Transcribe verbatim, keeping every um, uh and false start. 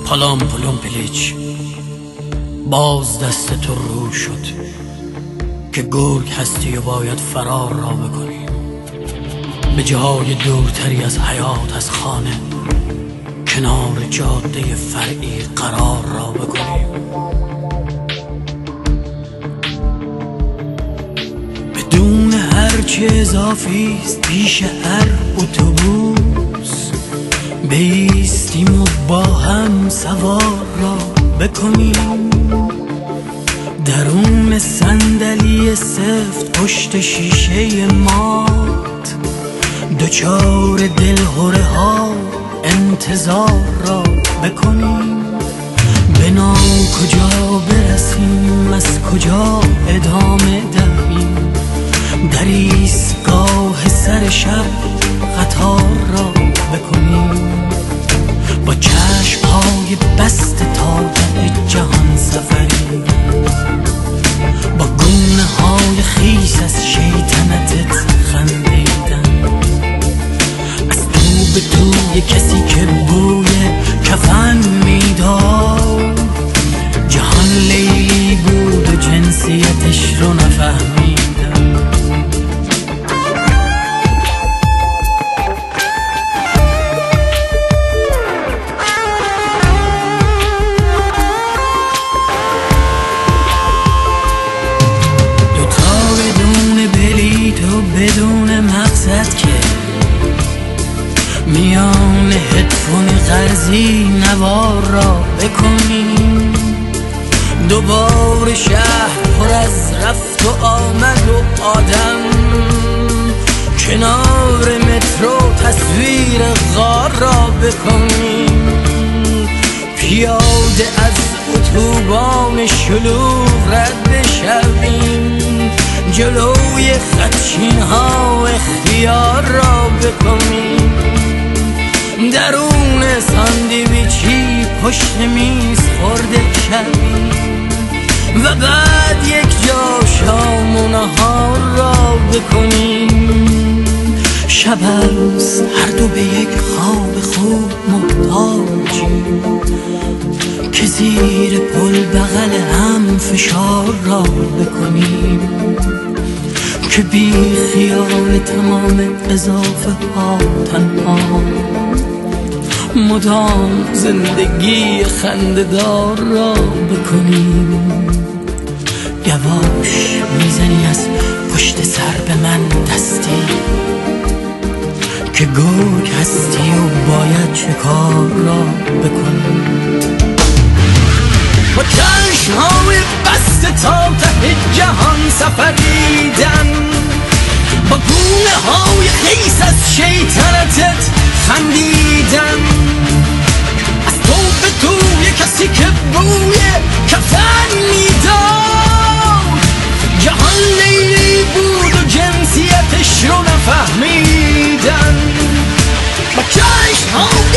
پلام پلوم پلیچ، باز دست تو رو شد که گرگ هستی و باید فرار را بکنیم به جای دورتری از حیات، از خانه، کنار جاده فرعی قرار را بکنیم. بدون هرچه اضافیست پیش هر اتوبوس بیستیم و با هم سوار را بکنیم. درون صندلی سفت پشت شیشه مات دوچار دلهره ها انتظار را بکنیم. بنا کجا برسیم، از کجا ادامه دهیم، در ایستگاه سر شب قطار را بکنیم. با چشم های بسته تا ته جهان سفری، با گونه های خیس از شیطنتت خندیدن، از تو به توی کسی که بوی کفن میداد. جهان لیلی بود و جنسیتش رو نفهمیدم. بدون مقصد که میان هدفون قرضی نوار را بکنیم. دوباره شهر پر از رفت و آمد و آدم، کنار مترو تصویر غار را بکنیم. پیاده از اتوبان شلوغ رد بشویم، جلوی خدشین ها اختیار را بکنیم. درون ساندویچی پشت میز خورده شویم و بعد یک جا شام و نهار را بکنیم. شب است هر دو به یک خواب خوب محتاجیم که زیر پل بغل هم فشار را بکنیم، که بی خیال تمام اضافه ها تنها مدام زندگی خنده‌دار را بکنیم. یواش میزنی از پشت سر به من دستی که گرگ هستی و باید شکار را بکنیم. با چشم‌های بسته تا ته جهان سفریدن، با گونه های خیس از شیطنتت خندیدن، از تو به توی کسی که بوی کفن میداد. جهان لیلی بود و جنسیتش رو نفهمیدن. با چشم‌های